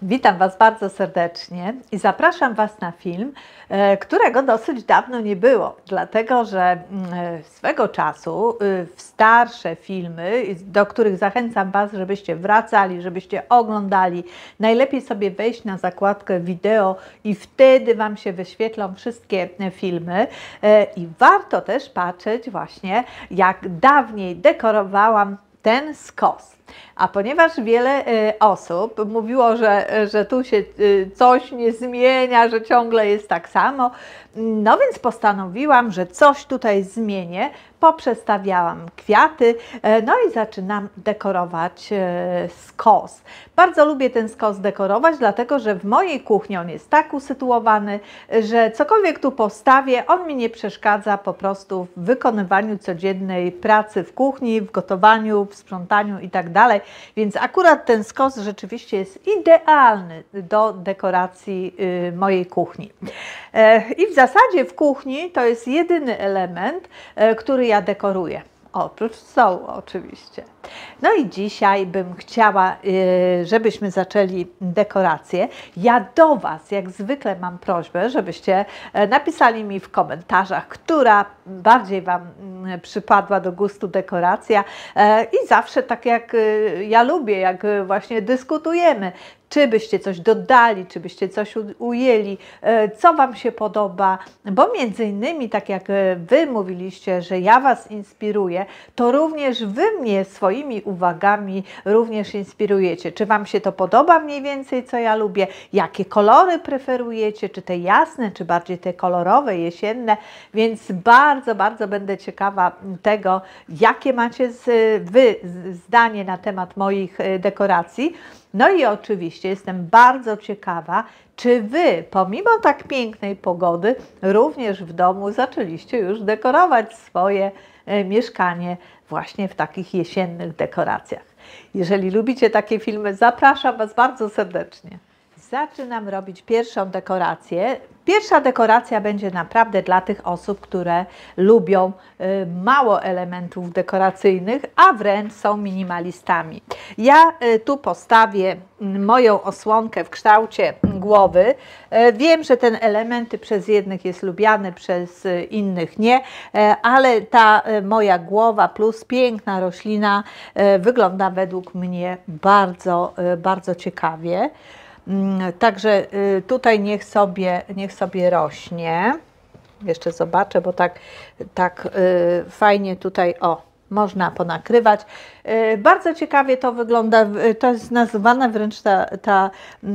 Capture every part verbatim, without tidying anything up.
Witam Was bardzo serdecznie i zapraszam Was na film, którego dosyć dawno nie było, dlatego że swego czasu w starsze filmy, do których zachęcam Was, żebyście wracali, żebyście oglądali, najlepiej sobie wejść na zakładkę wideo i wtedy Wam się wyświetlą wszystkie filmy i warto też patrzeć właśnie, jak dawniej dekorowałam ten skos. A ponieważ wiele y, osób mówiło, że, że tu się y, coś nie zmienia, że ciągle jest tak samo, no więc postanowiłam, że coś tutaj zmienię, poprzestawiałam kwiaty, no i zaczynam dekorować skos. Bardzo lubię ten skos dekorować, dlatego że w mojej kuchni on jest tak usytuowany, że cokolwiek tu postawię, on mi nie przeszkadza po prostu w wykonywaniu codziennej pracy w kuchni, w gotowaniu, w sprzątaniu i tak dalej. Więc akurat ten skos rzeczywiście jest idealny do dekoracji mojej kuchni. I w zasadzie w kuchni to jest jedyny element, który ja dekoruję. Oprócz stołu oczywiście. No i dzisiaj bym chciała, żebyśmy zaczęli dekorację. Ja do Was jak zwykle mam prośbę, żebyście napisali mi w komentarzach, która bardziej Wam przypadła do gustu dekoracja i zawsze tak jak ja lubię, jak właśnie dyskutujemy, czy byście coś dodali, czy byście coś ujęli, co Wam się podoba, bo między innymi, tak jak Wy mówiliście, że ja Was inspiruję, to również Wy mnie swoimi uwagami również inspirujecie. Czy Wam się to podoba mniej więcej, co ja lubię, jakie kolory preferujecie, czy te jasne, czy bardziej te kolorowe, jesienne, więc bardzo, bardzo będę ciekawa tego, jakie macie z, Wy zdanie na temat moich dekoracji. No i oczywiście jestem bardzo ciekawa, czy Wy, pomimo tak pięknej pogody, również w domu zaczęliście już dekorować swoje e, mieszkanie właśnie w takich jesiennych dekoracjach. Jeżeli lubicie takie filmy, zapraszam Was bardzo serdecznie. Zaczynam robić pierwszą dekorację. Pierwsza dekoracja będzie naprawdę dla tych osób, które lubią y, mało elementów dekoracyjnych, a wręcz są minimalistami. Ja y, tu postawię y, moją osłonkę w kształcie głowy. Y, wiem, że ten element przez jednych jest lubiany, przez y, innych nie, y, ale ta y, moja głowa plus piękna roślina y, wygląda według mnie bardzo, y, bardzo ciekawie. Także tutaj niech sobie, niech sobie rośnie. Jeszcze zobaczę, bo tak, tak fajnie tutaj, o, można ponakrywać. Bardzo ciekawie to wygląda, to jest nazywana wręcz ta, ta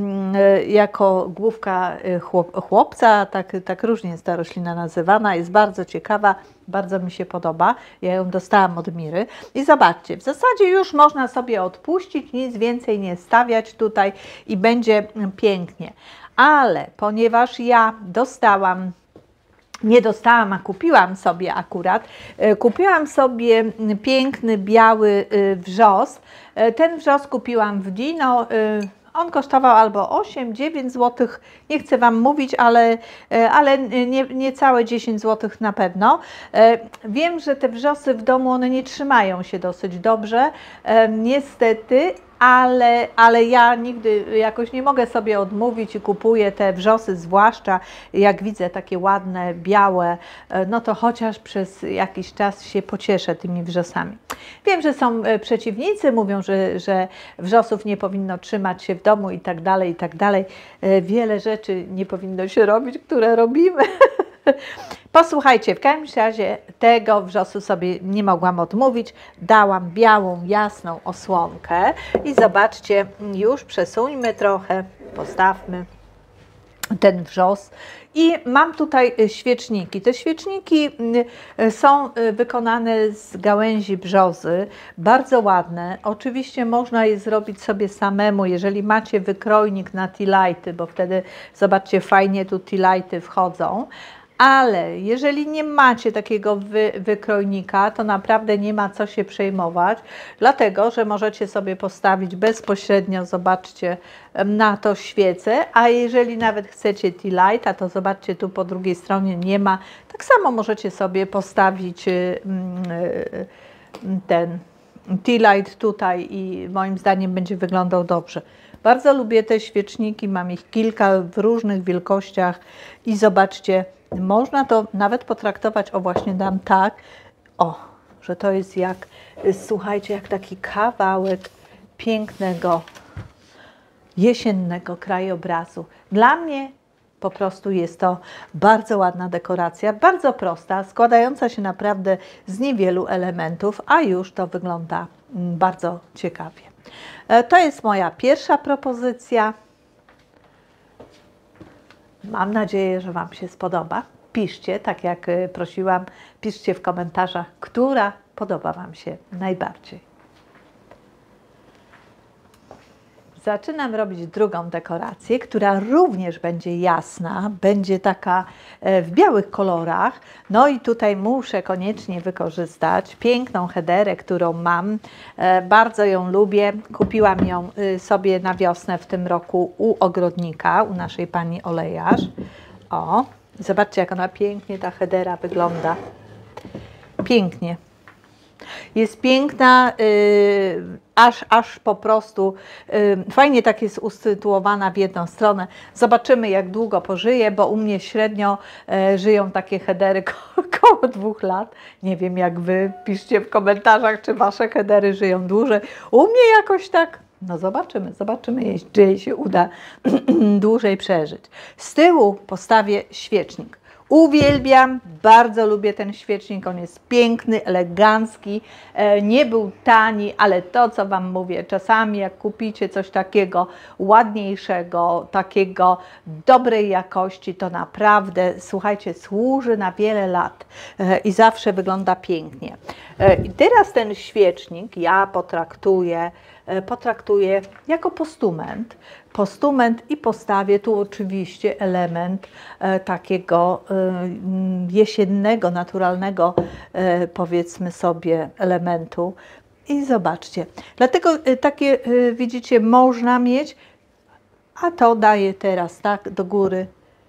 jako główka chłopca, tak, tak różnie jest ta roślina nazywana, jest bardzo ciekawa, bardzo mi się podoba, ja ją dostałam od Miry. I zobaczcie, w zasadzie już można sobie odpuścić, nic więcej nie stawiać tutaj i będzie pięknie. Ale ponieważ ja dostałam Nie dostałam, a kupiłam sobie akurat. Kupiłam sobie piękny, biały wrzos. Ten wrzos kupiłam w Dino. On kosztował albo osiem dziewięć złotych, nie chcę Wam mówić, ale, ale nie, niecałe dziesięć złotych na pewno. Wiem, że te wrzosy w domu, one nie trzymają się dosyć dobrze, niestety. Ale, ale ja nigdy jakoś nie mogę sobie odmówić i kupuję te wrzosy, zwłaszcza jak widzę takie ładne, białe, no to chociaż przez jakiś czas się pocieszę tymi wrzosami. Wiem, że są przeciwnicy, mówią, że, że wrzosów nie powinno trzymać się w domu i tak dalej, i tak dalej. Wiele rzeczy nie powinno się robić, które robimy. Posłuchajcie, w każdym razie tego wrzosu sobie nie mogłam odmówić. Dałam białą, jasną osłonkę i zobaczcie, już przesuńmy trochę, postawmy ten wrzos. I mam tutaj świeczniki. Te świeczniki są wykonane z gałęzi brzozy, bardzo ładne. Oczywiście można je zrobić sobie samemu, jeżeli macie wykrojnik na tea lighty, bo wtedy zobaczcie, fajnie tu tea lighty wchodzą. Ale jeżeli nie macie takiego wy, wykrojnika, to naprawdę nie ma co się przejmować, dlatego że możecie sobie postawić bezpośrednio, zobaczcie, na to świecę, a jeżeli nawet chcecie tea lighta, to zobaczcie, tu po drugiej stronie nie ma. Tak samo możecie sobie postawić ten tea light tutaj i moim zdaniem będzie wyglądał dobrze. Bardzo lubię te świeczniki, mam ich kilka w różnych wielkościach i zobaczcie, można to nawet potraktować, o właśnie dam tak, o, że to jest jak, słuchajcie, jak taki kawałek pięknego, jesiennego krajobrazu. Dla mnie po prostu jest to bardzo ładna dekoracja, bardzo prosta, składająca się naprawdę z niewielu elementów, a już to wygląda bardzo ciekawie. To jest moja pierwsza propozycja. Mam nadzieję, że Wam się spodoba. Piszcie, tak jak prosiłam, piszcie w komentarzach, która podoba Wam się najbardziej. Zaczynam robić drugą dekorację, która również będzie jasna, będzie taka w białych kolorach. No i tutaj muszę koniecznie wykorzystać piękną hederę, którą mam. Bardzo ją lubię. Kupiłam ją sobie na wiosnę w tym roku u ogrodnika, u naszej pani olejarz. O, zobaczcie, jak ona pięknie, ta hedera wygląda. Pięknie. Jest piękna, yy, aż, aż po prostu yy, fajnie tak jest usytuowana w jedną stronę. Zobaczymy, jak długo pożyje, bo u mnie średnio yy, żyją takie hedery ko koło dwóch lat. Nie wiem, jak Wy, piszcie w komentarzach, czy Wasze hedery żyją dłużej. U mnie jakoś tak, no zobaczymy, zobaczymy, czy jej się uda dłużej przeżyć. Z tyłu postawię świecznik. Uwielbiam, bardzo lubię ten świecznik, on jest piękny, elegancki, nie był tani, ale to, co Wam mówię, czasami jak kupicie coś takiego ładniejszego, takiego dobrej jakości, to naprawdę, słuchajcie, służy na wiele lat i zawsze wygląda pięknie. I teraz ten świecznik ja potraktuję, potraktuję jako postument. Postument i postawię tu oczywiście element e, takiego e, jesiennego, naturalnego, e, powiedzmy sobie, elementu. I zobaczcie, dlatego e, takie, e, widzicie, można mieć, a to daję teraz tak do góry.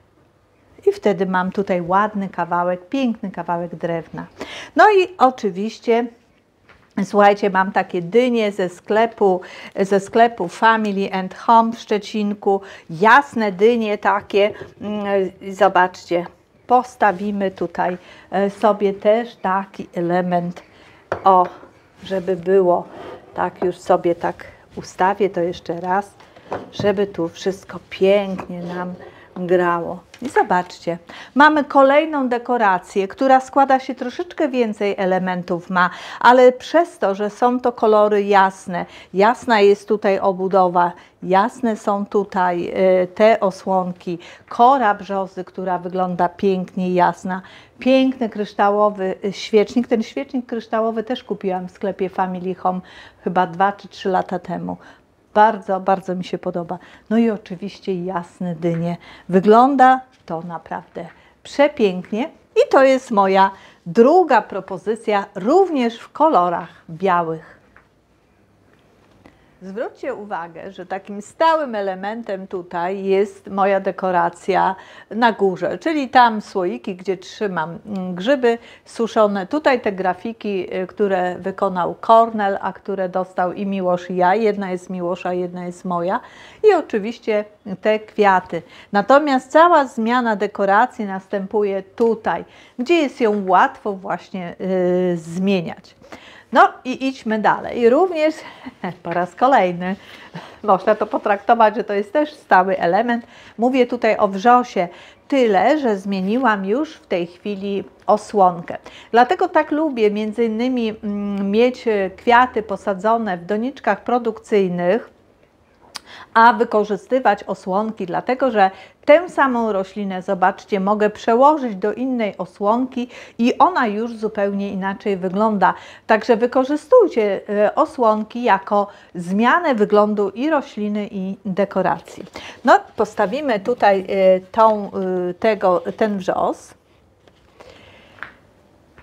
I wtedy mam tutaj ładny kawałek, piękny kawałek drewna. No i oczywiście, słuchajcie, mam takie dynie ze sklepu, ze sklepu Family and Home w Szczecinku. Jasne dynie takie. Zobaczcie, postawimy tutaj sobie też taki element, o, żeby było, tak już sobie tak ustawię to jeszcze raz, żeby tu wszystko pięknie nam grało. I zobaczcie, mamy kolejną dekorację, która składa się troszeczkę więcej elementów ma, ale przez to, że są to kolory jasne, jasna jest tutaj obudowa, jasne są tutaj y, te osłonki, kora brzozy, która wygląda pięknie jasna, piękny kryształowy świecznik. Ten świecznik kryształowy też kupiłam w sklepie Family Home chyba dwa czy trzy lata temu. Bardzo, bardzo mi się podoba. No i oczywiście jasne dynie. Wygląda to naprawdę przepięknie i to jest moja druga propozycja, również w kolorach białych. Zwróćcie uwagę, że takim stałym elementem tutaj jest moja dekoracja na górze, czyli tam słoiki, gdzie trzymam grzyby suszone. Tutaj te grafiki, które wykonał Kornel, a które dostał i Miłosz i ja. Jedna jest Miłosza, jedna jest moja. I oczywiście te kwiaty. Natomiast cała zmiana dekoracji następuje tutaj, gdzie jest ją łatwo właśnie yy, zmieniać. No i idźmy dalej. Również po raz kolejny można to potraktować, że to jest też stały element. Mówię tutaj o wrzosie, tyle, że zmieniłam już w tej chwili osłonkę. Dlatego tak lubię między innymi mieć kwiaty posadzone w doniczkach produkcyjnych, a wykorzystywać osłonki, dlatego że tę samą roślinę, zobaczcie, mogę przełożyć do innej osłonki i ona już zupełnie inaczej wygląda. Także wykorzystujcie osłonki jako zmianę wyglądu i rośliny, i dekoracji. No, postawimy tutaj tą, tego, ten wrzos.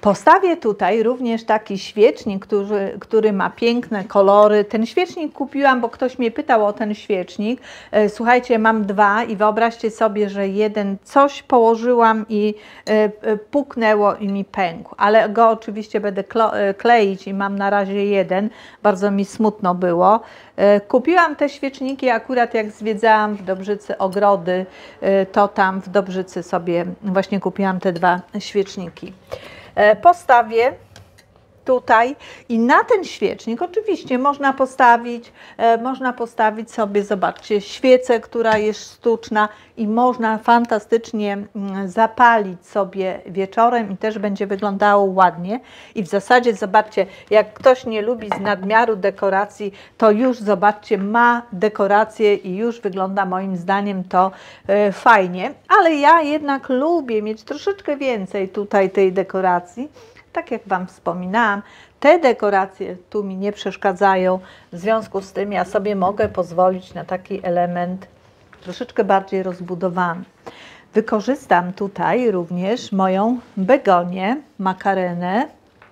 Postawię tutaj również taki świecznik, który, który ma piękne kolory. Ten świecznik kupiłam, bo ktoś mnie pytał o ten świecznik. Słuchajcie, mam dwa i wyobraźcie sobie, że jeden coś położyłam i puknęło i mi pękł. Ale go oczywiście będę kleić i mam na razie jeden. Bardzo mi smutno było. Kupiłam te świeczniki akurat jak zwiedzałam w Dobrzycy ogrody, to tam w Dobrzycy sobie właśnie kupiłam te dwa świeczniki. Postawię tutaj i na ten świecznik oczywiście można postawić, e, można postawić sobie, zobaczcie, świecę, która jest sztuczna i można fantastycznie mm, zapalić sobie wieczorem i też będzie wyglądało ładnie. I w zasadzie zobaczcie, jak ktoś nie lubi z nadmiaru dekoracji, to już zobaczcie, ma dekorację i już wygląda moim zdaniem to e, fajnie, ale ja jednak lubię mieć troszeczkę więcej tutaj tej dekoracji. Tak jak Wam wspominałam, te dekoracje tu mi nie przeszkadzają, w związku z tym ja sobie mogę pozwolić na taki element troszeczkę bardziej rozbudowany. Wykorzystam tutaj również moją begonię, makarenę,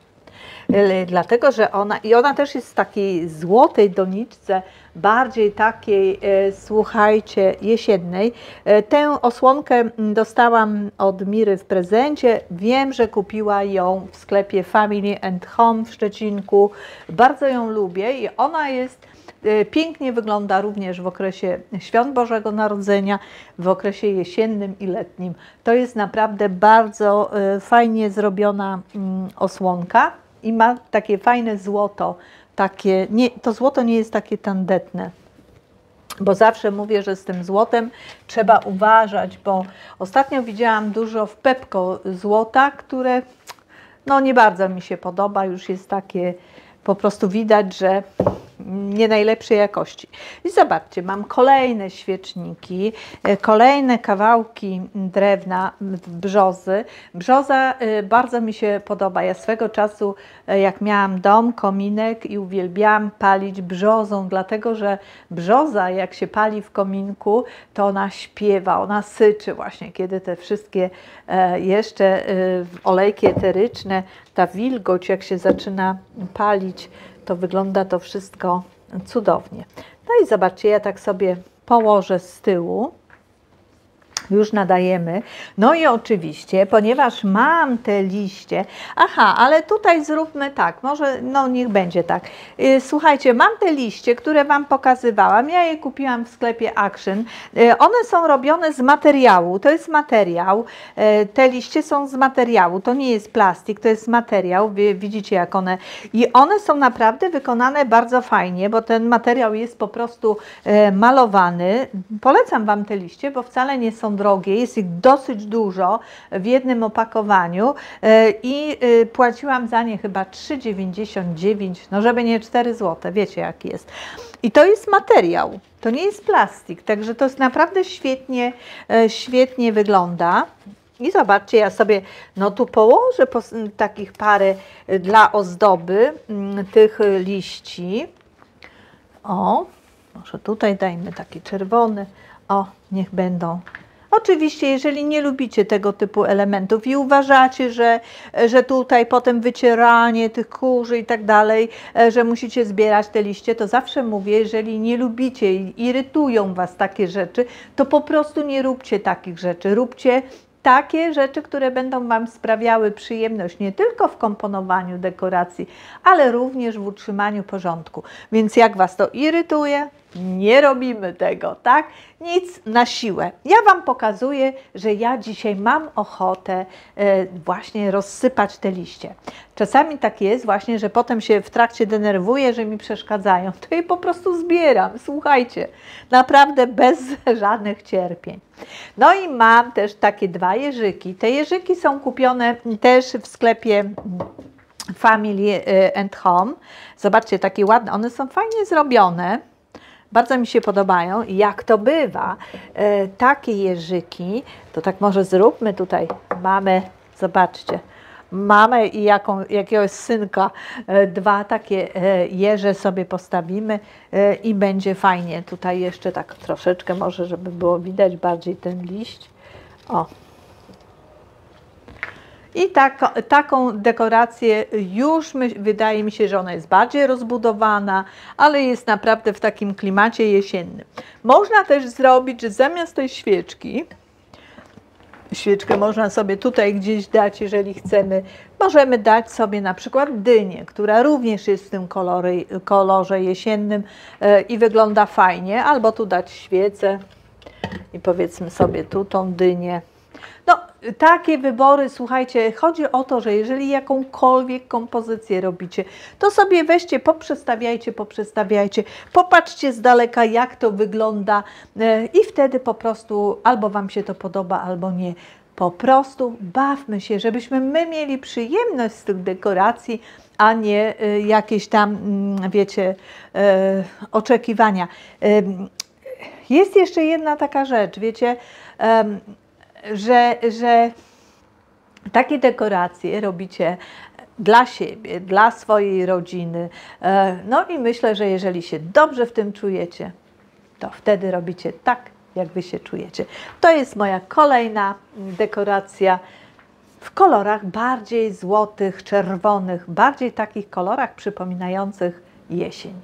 dlatego że ona, i ona też jest w takiej złotej doniczce, bardziej takiej, e, słuchajcie, jesiennej. E, tę osłonkę dostałam od Miry w prezencie. Wiem, że kupiła ją w sklepie Family and Home w Szczecinku. Bardzo ją lubię i ona jest, e, pięknie wygląda również w okresie Świąt Bożego Narodzenia, w okresie jesiennym i letnim. To jest naprawdę bardzo e, fajnie zrobiona mm, osłonka. I ma takie fajne złoto, takie, nie, to złoto nie jest takie tandetne, bo zawsze mówię, że z tym złotem trzeba uważać, bo ostatnio widziałam dużo w Pepco złota, które no nie bardzo mi się podoba, już jest takie, po prostu widać, że nie najlepszej jakości. I zobaczcie, mam kolejne świeczniki, kolejne kawałki drewna brzozy. Brzoza bardzo mi się podoba. Ja swego czasu, jak miałam dom, kominek i uwielbiałam palić brzozą, dlatego że brzoza, jak się pali w kominku, to ona śpiewa, ona syczy właśnie, kiedy te wszystkie jeszcze olejki eteryczne, ta wilgoć, jak się zaczyna palić, to wygląda to wszystko cudownie. No i zobaczcie, ja tak sobie położę z tyłu. Już nadajemy. No i oczywiście, ponieważ mam te liście, aha, ale tutaj zróbmy tak, może, no niech będzie tak. Słuchajcie, mam te liście, które Wam pokazywałam, ja je kupiłam w sklepie Action. One są robione z materiału, to jest materiał, te liście są z materiału, to nie jest plastik, to jest materiał, widzicie jak one, i one są naprawdę wykonane bardzo fajnie, bo ten materiał jest po prostu malowany. Polecam Wam te liście, bo wcale nie są drogie, jest ich dosyć dużo w jednym opakowaniu i płaciłam za nie chyba trzy dziewięćdziesiąt dziewięć, no żeby nie cztery złote, wiecie jak jest. I to jest materiał, to nie jest plastik, także to jest naprawdę świetnie, świetnie wygląda. I zobaczcie, ja sobie no tu położę po, takich parę dla ozdoby tych liści. O, może tutaj dajmy taki czerwony, o, niech będą. Oczywiście, jeżeli nie lubicie tego typu elementów i uważacie, że, że tutaj potem wycieranie tych kurzy i tak dalej, że musicie zbierać te liście, to zawsze mówię, jeżeli nie lubicie i irytują Was takie rzeczy, to po prostu nie róbcie takich rzeczy. Róbcie takie rzeczy, które będą Wam sprawiały przyjemność nie tylko w komponowaniu dekoracji, ale również w utrzymaniu porządku. Więc jak Was to irytuje, nie robimy tego, tak? Nic na siłę. Ja Wam pokazuję, że ja dzisiaj mam ochotę e, właśnie rozsypać te liście. Czasami tak jest właśnie, że potem się w trakcie denerwuję, że mi przeszkadzają. To je po prostu zbieram. Słuchajcie, naprawdę bez żadnych cierpień. No i mam też takie dwa jeżyki. Te jeżyki są kupione też w sklepie Family and Home. Zobaczcie, takie ładne. One są fajnie zrobione. Bardzo mi się podobają i jak to bywa, e, takie jeżyki, to tak może zróbmy tutaj, mamy, zobaczcie, mamy i jaką, jakiegoś synka, e, dwa takie e, jeże sobie postawimy e, i będzie fajnie. Tutaj jeszcze tak troszeczkę może, żeby było widać bardziej ten liść. O. I tak, taką dekorację już my, wydaje mi się, że ona jest bardziej rozbudowana, ale jest naprawdę w takim klimacie jesiennym. Można też zrobić, że zamiast tej świeczki, świeczkę można sobie tutaj gdzieś dać, jeżeli chcemy, możemy dać sobie na przykład dynię, która również jest w tym kolory, kolorze jesiennym e, i wygląda fajnie, albo tu dać świecę i powiedzmy sobie tu tą dynię. No, takie wybory, słuchajcie, chodzi o to, że jeżeli jakąkolwiek kompozycję robicie, to sobie weźcie, poprzestawiajcie, poprzestawiajcie, popatrzcie z daleka, jak to wygląda i wtedy po prostu albo Wam się to podoba, albo nie. Po prostu bawmy się, żebyśmy my mieli przyjemność z tych dekoracji, a nie jakieś tam, wiecie, oczekiwania. Jest jeszcze jedna taka rzecz, wiecie, Że, że takie dekoracje robicie dla siebie, dla swojej rodziny. No i myślę, że jeżeli się dobrze w tym czujecie, to wtedy robicie tak, jak Wy się czujecie. To jest moja kolejna dekoracja w kolorach bardziej złotych, czerwonych, bardziej takich kolorach przypominających jesień.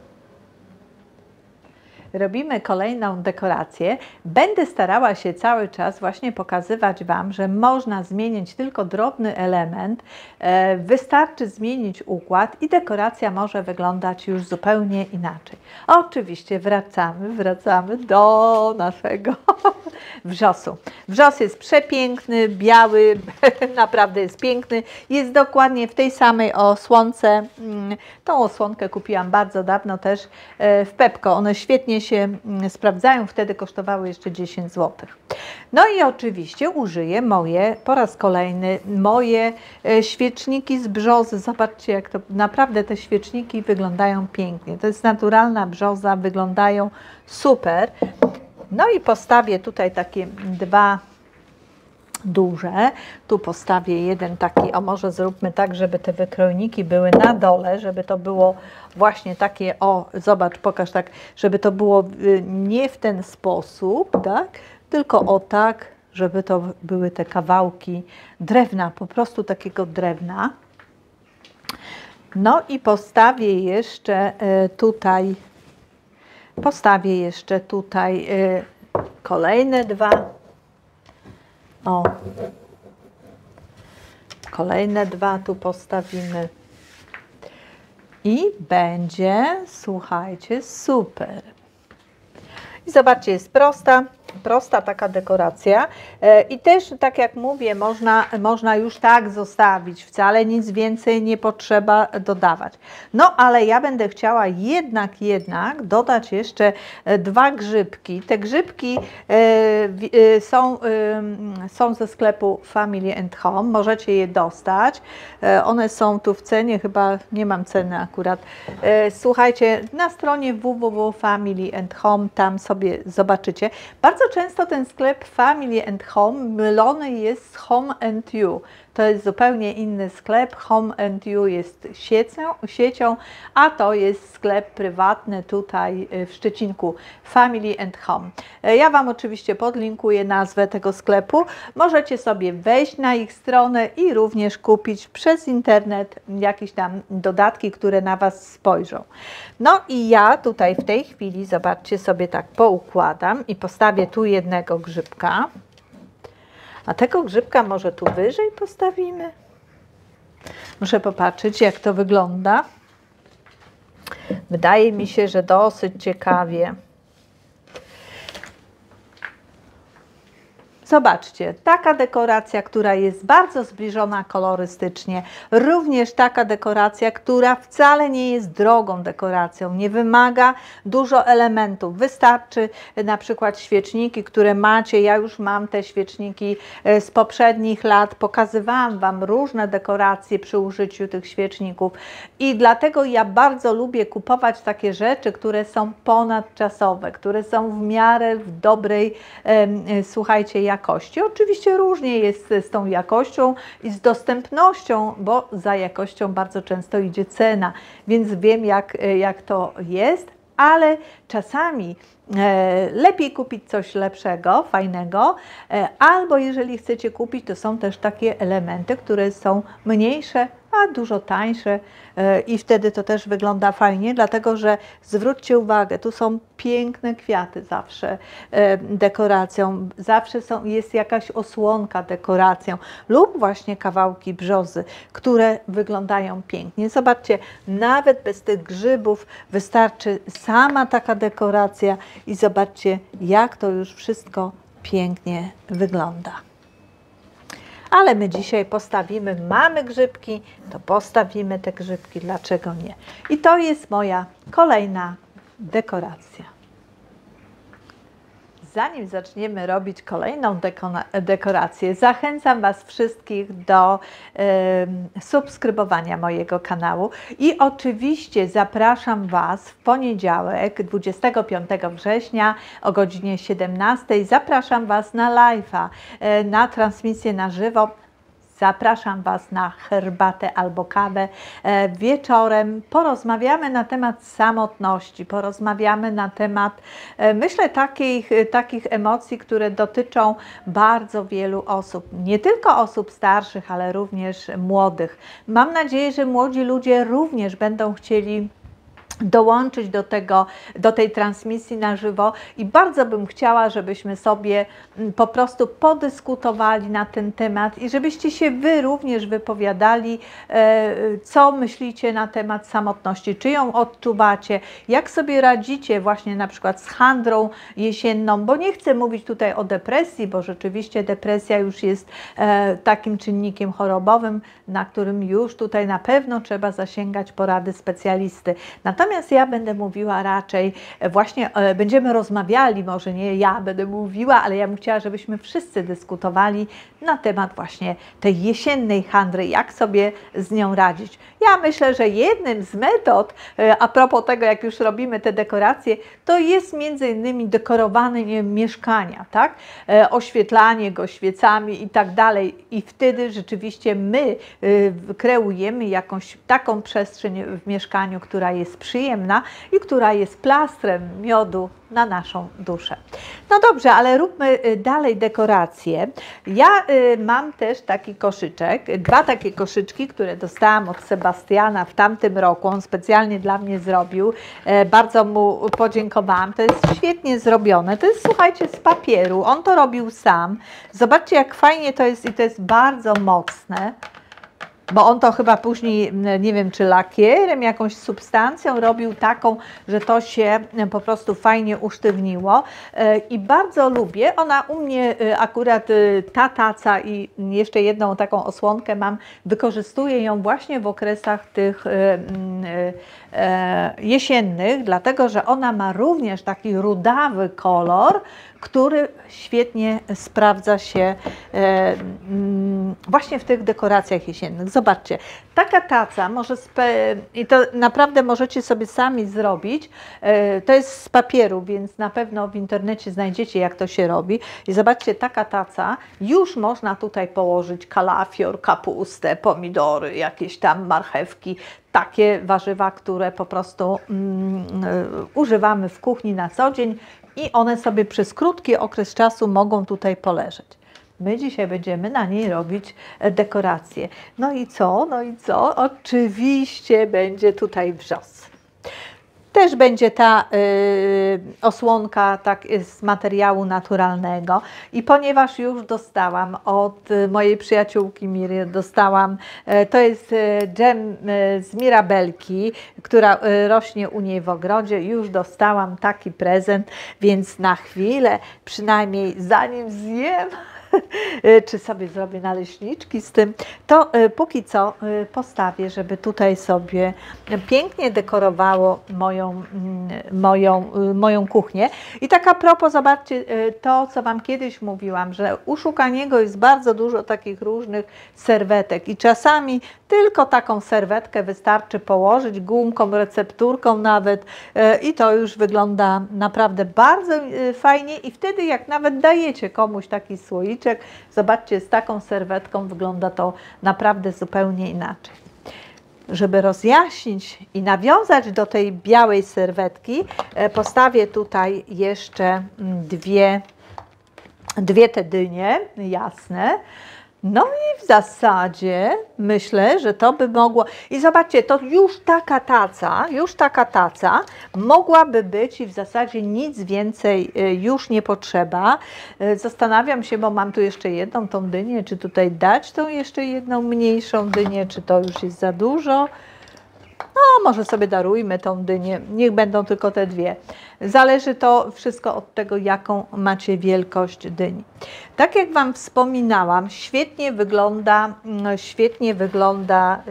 Robimy kolejną dekorację. Będę starała się cały czas właśnie pokazywać Wam, że można zmienić tylko drobny element, wystarczy zmienić układ i dekoracja może wyglądać już zupełnie inaczej. Oczywiście wracamy, wracamy do naszego wrzosu. Wrzos jest przepiękny, biały, naprawdę jest piękny. Jest dokładnie w tej samej osłonce. Tą osłonkę kupiłam bardzo dawno też w Pepco. One świetnie się sprawdzają, wtedy kosztowały jeszcze dziesięć złotych. No i oczywiście użyję moje, po raz kolejny, moje świeczniki z brzozy. Zobaczcie, jak to naprawdę te świeczniki wyglądają pięknie. To jest naturalna brzoza, wyglądają super. No i postawię tutaj takie dwa duże. Tu postawię jeden taki, a może zróbmy tak, żeby te wykrojniki były na dole, żeby to było właśnie takie, o, zobacz, pokaż tak, żeby to było nie w ten sposób, tak, tylko o tak, żeby to były te kawałki drewna, po prostu takiego drewna. No i postawię jeszcze tutaj, postawię jeszcze tutaj kolejne dwa. O, kolejne dwa tu postawimy i będzie, słuchajcie, super. I zobaczcie, jest prosta, prosta taka dekoracja i też, tak jak mówię, można, można już tak zostawić, wcale nic więcej nie potrzeba dodawać. No, ale ja będę chciała jednak, jednak dodać jeszcze dwa grzybki. Te grzybki e, są, e, są ze sklepu Family and Home, możecie je dostać. E, one są tu w cenie, chyba nie mam ceny akurat. E, słuchajcie, na stronie w w w kropka family and home, tam sobie zobaczycie. Bardzo często ten sklep Family and Home mylony jest z Home and You. To jest zupełnie inny sklep. Home and You jest siecią, siecią, a to jest sklep prywatny tutaj w Szczecinku, Family and Home. Ja Wam oczywiście podlinkuję nazwę tego sklepu. Możecie sobie wejść na ich stronę i również kupić przez internet jakieś tam dodatki, które na Was spojrzą. No i ja tutaj w tej chwili, zobaczcie, sobie tak poukładam i postawię tu jednego grzybka. A tego grzybka może tu wyżej postawimy? Muszę popatrzeć, jak to wygląda. Wydaje mi się, że dosyć ciekawie. Zobaczcie, taka dekoracja, która jest bardzo zbliżona kolorystycznie, również taka dekoracja, która wcale nie jest drogą dekoracją, nie wymaga dużo elementów. Wystarczy na przykład świeczniki, które macie. Ja już mam te świeczniki z poprzednich lat, pokazywałam Wam różne dekoracje przy użyciu tych świeczników i dlatego ja bardzo lubię kupować takie rzeczy, które są ponadczasowe, które są w miarę w dobrej, słuchajcie, jakości. Jakości. Oczywiście różnie jest z tą jakością i z dostępnością, bo za jakością bardzo często idzie cena, więc wiem jak, jak to jest, ale czasami lepiej kupić coś lepszego, fajnego, albo jeżeli chcecie kupić, to są też takie elementy, które są mniejsze, a dużo tańsze i wtedy to też wygląda fajnie, dlatego że zwróćcie uwagę, tu są piękne kwiaty zawsze dekoracją, zawsze są, jest jakaś osłonka dekoracją lub właśnie kawałki brzozy, które wyglądają pięknie. Zobaczcie, nawet bez tych grzybów wystarczy sama taka dekoracja i zobaczcie, jak to już wszystko pięknie wygląda. Ale my dzisiaj postawimy, mamy grzybki, to postawimy te grzybki, dlaczego nie? I to jest moja kolejna dekoracja. Zanim zaczniemy robić kolejną dekorację, zachęcam Was wszystkich do y, subskrybowania mojego kanału i oczywiście zapraszam Was w poniedziałek, dwudziestego piątego września o godzinie siedemnastej. Zapraszam Was na live'a, y, na transmisję na żywo. Zapraszam Was na herbatę albo kawę e, wieczorem. Porozmawiamy na temat samotności, porozmawiamy na temat, e, myślę, takich, takich emocji, które dotyczą bardzo wielu osób. Nie tylko osób starszych, ale również młodych. Mam nadzieję, że młodzi ludzie również będą chcieli dołączyć do tego, do tej transmisji na żywo i bardzo bym chciała, żebyśmy sobie po prostu podyskutowali na ten temat i żebyście się Wy również wypowiadali, co myślicie na temat samotności, czy ją odczuwacie, jak sobie radzicie właśnie na przykład z handrą jesienną, bo nie chcę mówić tutaj o depresji, bo rzeczywiście depresja już jest takim czynnikiem chorobowym, na którym już tutaj na pewno trzeba zasięgać porady specjalisty. Natomiast Natomiast ja będę mówiła raczej, właśnie e, będziemy rozmawiali, może nie ja będę mówiła, ale ja bym chciała, żebyśmy wszyscy dyskutowali na temat właśnie tej jesiennej handry, jak sobie z nią radzić. Ja myślę, że jednym z metod, e, a propos tego, jak już robimy te dekoracje, to jest między innymi dekorowanie mieszkania, tak? E, oświetlanie go świecami i tak dalej. I wtedy rzeczywiście my e, kreujemy jakąś taką przestrzeń w mieszkaniu, która jest przyjemna i która jest plastrem miodu na naszą duszę. No dobrze, ale róbmy dalej dekoracje. Ja y, mam też taki koszyczek, dwa takie koszyczki, które dostałam od Sebastiana w tamtym roku. On specjalnie dla mnie zrobił. E, bardzo mu podziękowałam. To jest świetnie zrobione. To jest, słuchajcie, z papieru. On to robił sam. Zobaczcie, jak fajnie to jest i to jest bardzo mocne. Bo on to chyba później, nie wiem, czy lakierem, jakąś substancją robił taką, że to się po prostu fajnie usztywniło i bardzo lubię. Ona u mnie akurat, ta taca i jeszcze jedną taką osłonkę mam, wykorzystuję ją właśnie w okresach tych jesiennych, dlatego że ona ma również taki rudawy kolor, który świetnie sprawdza się e, właśnie w tych dekoracjach jesiennych. Zobaczcie, taka taca może, i to naprawdę możecie sobie sami zrobić, e, to jest z papieru, więc na pewno w internecie znajdziecie, jak to się robi. I zobaczcie, taka taca, już można tutaj położyć kalafior, kapustę, pomidory, jakieś tam marchewki, takie warzywa, które po prostu mm, używamy w kuchni na co dzień i one sobie przez krótki okres czasu mogą tutaj poleżeć. My dzisiaj będziemy na niej robić dekoracje. No i co? No i co? Oczywiście będzie tutaj wrzos. Też będzie ta y, osłonka tak, z materiału naturalnego i ponieważ już dostałam od y, mojej przyjaciółki Miry, dostałam, y, to jest y, dżem y, z mirabelki, która y, rośnie u niej w ogrodzie, już dostałam taki prezent, więc na chwilę, przynajmniej zanim zjem, czy sobie zrobię naleśniczki z tym, to póki co postawię, żeby tutaj sobie pięknie dekorowało moją, moją, moją kuchnię. I tak a propos, zobaczcie to, co Wam kiedyś mówiłam, że u Szukaniego jest bardzo dużo takich różnych serwetek i czasami tylko taką serwetkę wystarczy położyć, gumką, recepturką nawet i to już wygląda naprawdę bardzo fajnie i wtedy jak nawet dajecie komuś taki słoiczek, zobaczcie, z taką serwetką wygląda to naprawdę zupełnie inaczej. żeby rozjaśnić i nawiązać do tej białej serwetki, postawię tutaj jeszcze dwie, dwie te dynie jasne. No i w zasadzie myślę, że to by mogło... I zobaczcie, to już taka taca, już taka taca mogłaby być i w zasadzie nic więcej już nie potrzeba. Zastanawiam się, bo mam tu jeszcze jedną tą dynię, czy tutaj dać tą jeszcze jedną mniejszą dynię, czy to już jest za dużo. No, może sobie darujmy tą dynię, niech będą tylko te dwie. Zależy to wszystko od tego, jaką macie wielkość dyni. Tak jak Wam wspominałam, świetnie wygląda, świetnie wygląda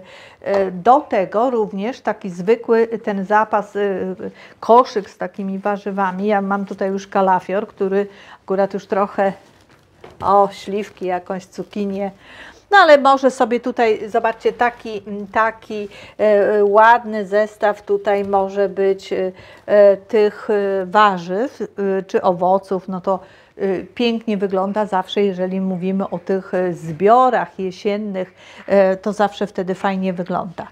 do tego również taki zwykły ten zapas, koszyk z takimi warzywami. Ja mam tutaj już kalafior, który akurat już trochę, o, śliwki, jakąś cukinię. No ale może sobie tutaj, zobaczcie, taki, taki e, ładny zestaw tutaj może być e, tych warzyw e, czy owoców, no to e, pięknie wygląda zawsze, jeżeli mówimy o tych zbiorach jesiennych, e, to zawsze wtedy fajnie wygląda.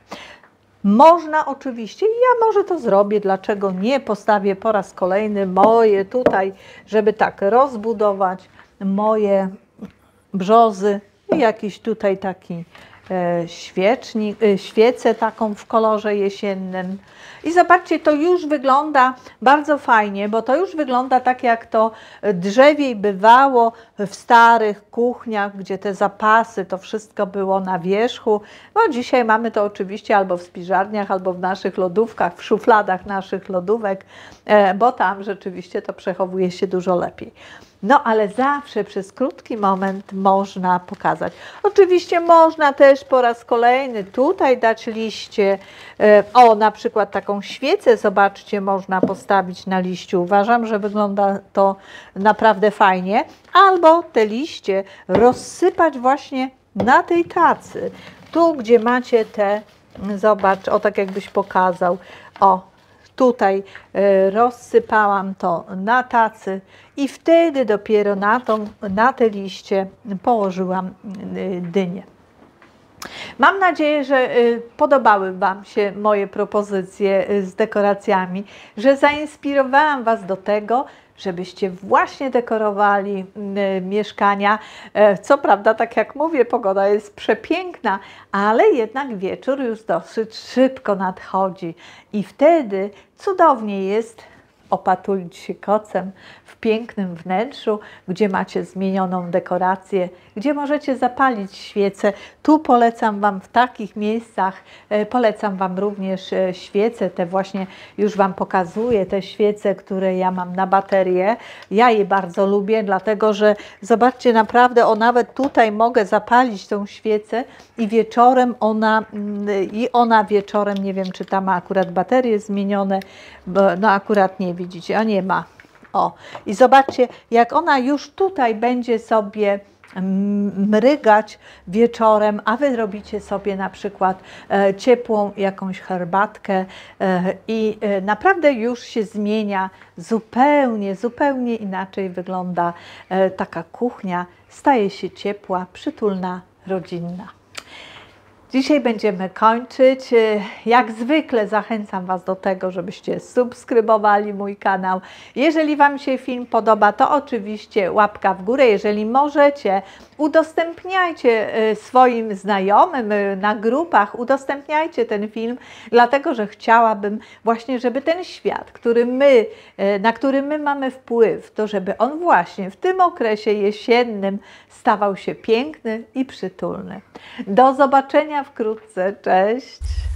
Można oczywiście, ja może to zrobię, dlaczego nie, postawię po raz kolejny moje tutaj, żeby tak rozbudować moje brzozy. I jakiś tutaj taki e, świecznik, e, świecę taką w kolorze jesiennym. I zobaczcie, to już wygląda bardzo fajnie, bo to już wygląda tak, jak to drzewiej bywało w starych kuchniach, gdzie te zapasy, to wszystko było na wierzchu. No dzisiaj mamy to oczywiście albo w spiżarniach, albo w naszych lodówkach, w szufladach naszych lodówek, e, bo tam rzeczywiście to przechowuje się dużo lepiej. No ale zawsze przez krótki moment można pokazać. Oczywiście można też po raz kolejny tutaj dać liście. O, na przykład taką świecę, zobaczcie, można postawić na liściu. Uważam, że wygląda to naprawdę fajnie. Albo te liście rozsypać właśnie na tej tacy. Tu, gdzie macie te, zobacz, o tak jakbyś pokazał, o. Tutaj rozsypałam to na tacy i wtedy dopiero na, tą, na te liście położyłam dynię. Mam nadzieję, że podobały Wam się moje propozycje z dekoracjami, że zainspirowałam Was do tego, żebyście właśnie dekorowali y, mieszkania. E, co prawda, tak jak mówię, pogoda jest przepiękna, ale jednak wieczór już dosyć szybko nadchodzi i wtedy cudownie jest opatulić się kocem w pięknym wnętrzu, gdzie macie zmienioną dekorację, gdzie możecie zapalić świece. Tu polecam Wam w takich miejscach, e, polecam Wam również e, świece, te właśnie już Wam pokazuję, te świece, które ja mam na baterię. Ja je bardzo lubię, dlatego że zobaczcie, naprawdę o nawet tutaj mogę zapalić tą świecę i wieczorem ona, i ona wieczorem, nie wiem czy ta ma akurat baterie zmienione, bo no akurat nie widzicie, a nie ma. O, i zobaczcie, jak ona już tutaj będzie sobie mrygać wieczorem, a Wy robicie sobie na przykład e, ciepłą jakąś herbatkę e, i e, naprawdę już się zmienia zupełnie, zupełnie inaczej wygląda e, taka kuchnia, staje się ciepła, przytulna, rodzinna. Dzisiaj będziemy kończyć. Jak zwykle zachęcam Was do tego, żebyście subskrybowali mój kanał. Jeżeli Wam się film podoba, to oczywiście łapka w górę. Jeżeli możecie, udostępniajcie swoim znajomym na grupach, udostępniajcie ten film, dlatego że chciałabym właśnie, żeby ten świat, który my, na który my mamy wpływ, to żeby on właśnie w tym okresie jesiennym stawał się piękny i przytulny. Do zobaczenia wkrótce. Cześć!